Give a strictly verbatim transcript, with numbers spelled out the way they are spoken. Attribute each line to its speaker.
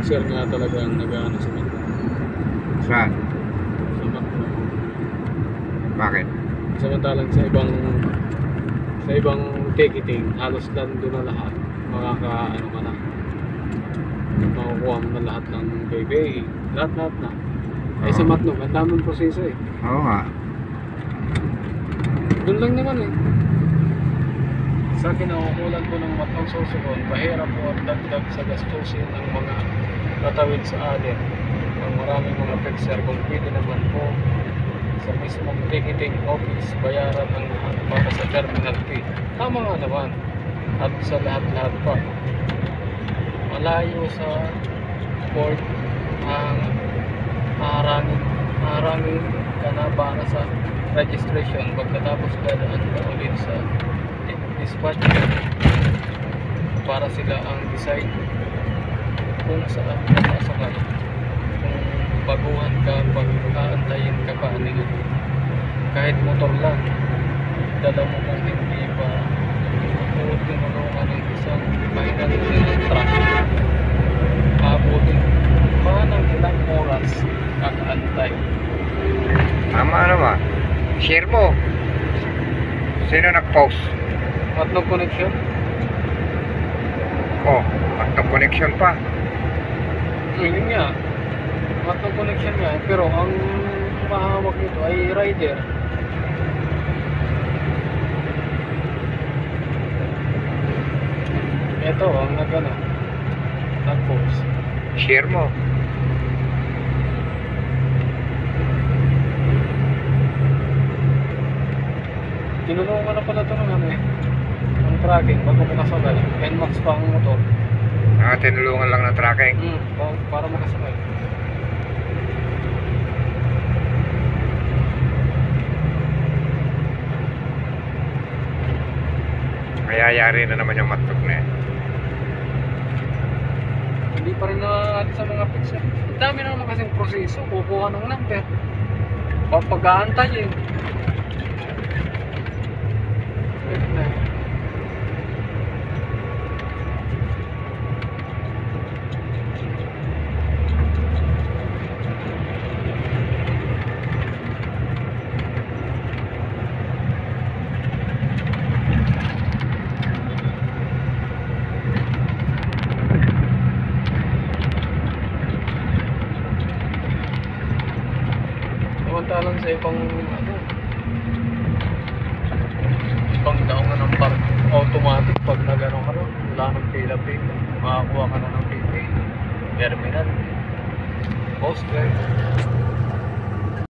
Speaker 1: cashier nga talaga ang nag-ano sa Macdo.
Speaker 2: Saan?
Speaker 1: Sa Macdo.
Speaker 2: Bakit?
Speaker 1: Samantalang sa ibang sa ibang ticketing, halos nandun na lahat. Makaka ano ka na. Makukuha mo na lahat ng P B A. Lahat-lahat na. Ay sa Macdo, ang daming proseso eh.
Speaker 2: Oo nga.
Speaker 1: Doon lang naman eh. Sa kinaukulan po ng matang susunod, mahirap po at dagdag sa gastusin ng mga tatawid sa alin. Ang maraming mga pexer kung pwede naman po sa mismong ticketing office bayaran ang lahat para sa terminal fee. Tama nga naman. At sa lahat-lahat pa. Malayo sa port ang harangin, harangin ka na para sa registration pagkatapos dadaan ka ulit sa dispatch para sila ang decide kung saan ka sasakay, kung baguhan ka, pag aantayin ka pa nila kahit motor lang dala mo kung hindi pa tinulungan ng isang mainan ng truck abutin pa ng ilang oras kakaantay.
Speaker 2: Tama naman. Share mo. Sino nag-post?
Speaker 1: Matlong connection?
Speaker 2: Oh, matlong connection pa.
Speaker 1: Yun nga. Matlong connection nga. Pero ang mahawak nito ay rider. Ito ang nag-ano. Nag-post.
Speaker 2: Share mo.
Speaker 1: Tinulungan na pala ito ng ano eh. Ang tracking bago makasakay. N MAX pa ang motor.
Speaker 2: Ah, tinulungan lang ng tracking.
Speaker 1: Hmm, pa- para makasakay.
Speaker 2: Mayayari na naman yung matlog na eh.
Speaker 1: Hindi pa rin nakakali sa mga picture. Ang dami na naman kasing proseso. Kukuha ng number. Papag-aantay eh. Wait na. Samantalang sa ibang ano, ibang daungan ng park automatic pag nagano ka na, wala nang pila-pila, makakuha ka na ng P P A, terminal, post drive.